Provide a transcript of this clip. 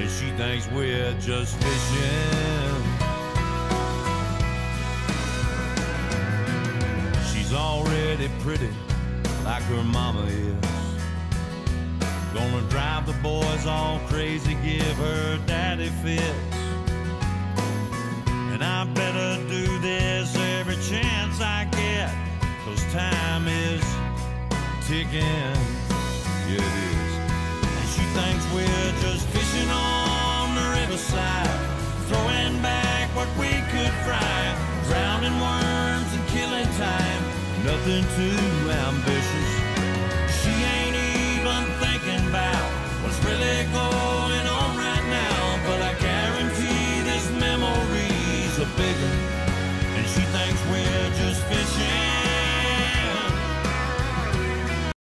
and she thinks we're just fishing. She's already pretty like her mama is. Gonna drive the boys all crazy, give her daddy fits. And I better do this every chance I get, 'cause time is ticking, yeah it is. And she thinks we're just fishing on the riverside, throwing back what we could fry, drowning worms and killing time. Nothing too ambitious,